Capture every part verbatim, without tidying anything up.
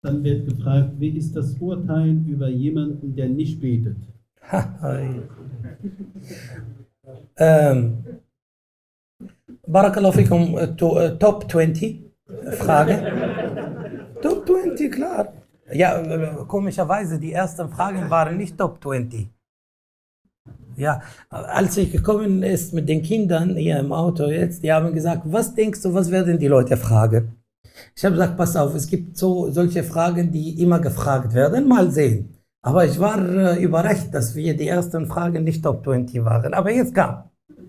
Dann wird gefragt, wie ist das Urteil über jemanden, der nicht betet? ähm, Barakallahu fikum, äh, to, äh, Top zwanzig Frage. Top zwanzig, klar. Ja, äh, komischerweise, die ersten Fragen waren nicht Top zwanzig. Ja, als ich gekommen ist mit den Kindern hier im Auto jetzt, die haben gesagt, was denkst du, was werden die Leute fragen? Ich habe gesagt, pass auf, es gibt so solche Fragen, die immer gefragt werden, mal sehen. Aber ich war äh, überrascht, dass wir die ersten Fragen nicht Top zwanzig waren. Aber jetzt kam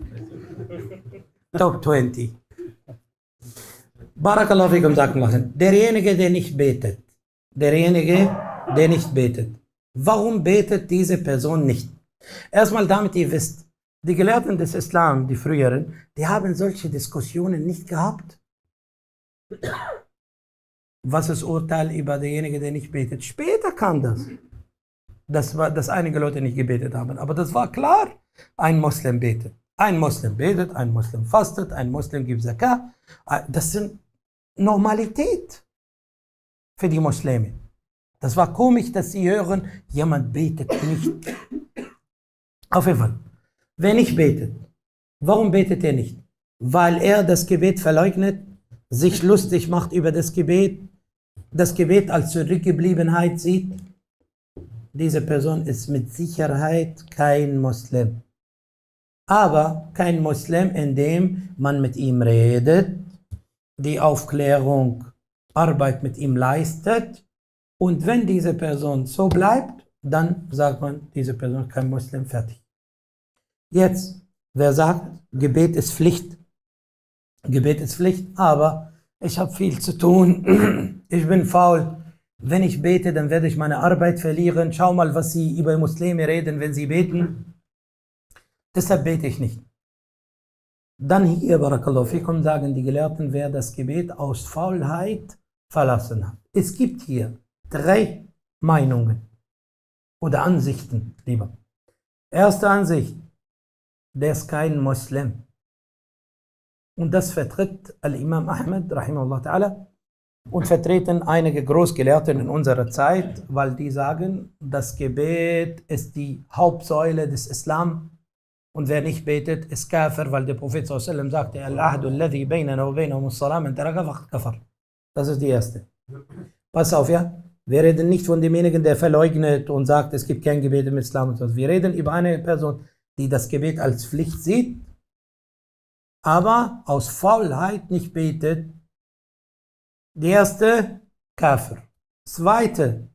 Top zwanzig. Barakallahu fikum, sagt machen. Derjenige, der nicht betet. Derjenige, der nicht betet. Warum betet diese Person nicht? Erstmal, damit ihr wisst, die Gelehrten des Islam, die früheren, die haben solche Diskussionen nicht gehabt. Was ist Urteil über denjenigen, der nicht betet? Später kam das. Das war, dass einige Leute nicht gebetet haben. Aber das war klar, ein Moslem betet. Ein Moslem betet, ein Moslem fastet, ein Moslem gibt Zakat. Das sind Normalität für die Muslime. Das war komisch, dass sie hören, jemand betet nicht. Auf jeden Fall, wer nicht betet, warum betet er nicht? Weil er das Gebet verleugnet, sich lustig macht über das Gebet, das Gebet als Zurückgebliebenheit sieht. Diese Person ist mit Sicherheit kein Muslim. Aber kein Muslim, indem man mit ihm redet, die Aufklärung, Arbeit mit ihm leistet. Und wenn diese Person so bleibt, dann sagt man, diese Person ist kein Muslim, fertig. Jetzt, wer sagt, Gebet ist Pflicht. Gebet ist Pflicht, aber ich habe viel zu tun, ich bin faul. Wenn ich bete, dann werde ich meine Arbeit verlieren. Schau mal, was sie über Muslime reden, wenn sie beten. Deshalb bete ich nicht. Dann hier, Barakallahu fikum, sagen die Gelehrten, wer das Gebet aus Faulheit verlassen hat. Es gibt hier drei Meinungen oder Ansichten, lieber. Erste Ansicht, der ist kein Muslim. Und das vertritt Al-Imam Ahmed, rahimahullah ta'ala, und vertreten einige Großgelehrten in unserer Zeit, weil die sagen, das Gebet ist die Hauptsäule des Islam und wer nicht betet, ist Kafir, weil der Prophet sallallahu alaihi wasallam sagte, Al-Ahdu alladhi baynana wa baynahum as-salam man taraka faqad kafar. Das ist die erste. Pass auf, ja? Wir reden nicht von demjenigen, der verleugnet und sagt, es gibt kein Gebet im Islam. Und so. Wir reden über eine Person, die das Gebet als Pflicht sieht, aber aus Faulheit nicht betet. Die erste, Kafir. Zweite,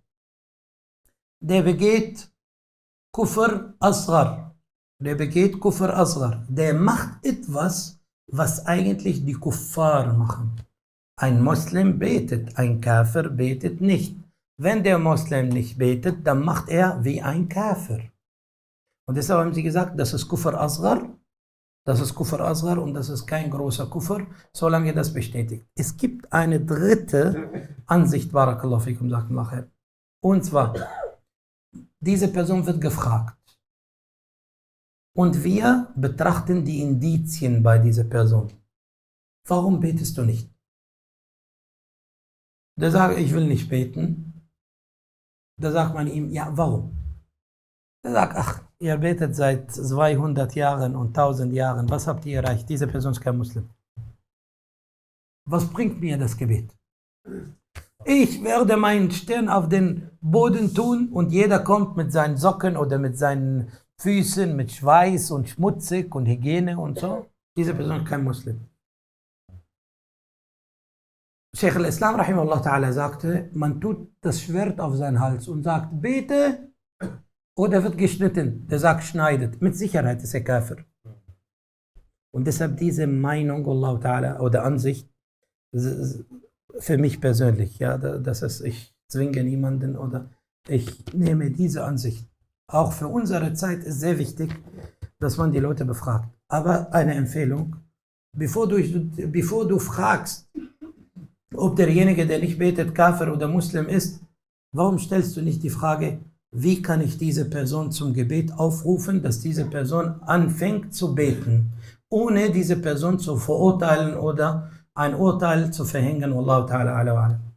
der begeht Kufr Asghar. Der begeht Kufr Asghar. Der macht etwas, was eigentlich die Kuffar machen. Ein Muslim betet, ein Kafir betet nicht. Wenn der Muslim nicht betet, dann macht er wie ein Kafir. Und deshalb haben sie gesagt, das ist Kufr Asghar. Das ist Kufr Asghar und das ist kein großer Kufr, solange das bestätigt. Es gibt eine dritte Ansicht, Barakallahu fikum, sagt nachher. Und zwar, diese Person wird gefragt. Und wir betrachten die Indizien bei dieser Person. Warum betest du nicht? Der sagt, ich will nicht beten. Da sagt man ihm, ja, warum? Der sagt, ach, ihr betet seit zweihundert Jahren und tausend Jahren. Was habt ihr erreicht? Diese Person ist kein Muslim. Was bringt mir das Gebet? Ich werde meinen Stirn auf den Boden tun und jeder kommt mit seinen Socken oder mit seinen Füßen, mit Schweiß und schmutzig und Hygiene und so. Diese Person ist kein Muslim. Sheikh al-Islam rahimahullah ta'ala sagte, man tut das Schwert auf seinen Hals und sagt, bete, oder wird geschnitten. Der sagt, schneidet. Mit Sicherheit ist er Kafir. Und deshalb diese Meinung, Allah ta'ala, oder Ansicht, für mich persönlich, ja, das ist, ich zwinge niemanden oder ich nehme diese Ansicht. Auch für unsere Zeit ist sehr wichtig, dass man die Leute befragt. Aber eine Empfehlung, bevor du, bevor du fragst, ob derjenige, der nicht betet, Kafir oder Muslim ist, warum stellst du nicht die Frage, wie kann ich diese Person zum Gebet aufrufen, dass diese Person anfängt zu beten, ohne diese Person zu verurteilen oder ein Urteil zu verhängen. Wallahu ta'ala ala wa ala.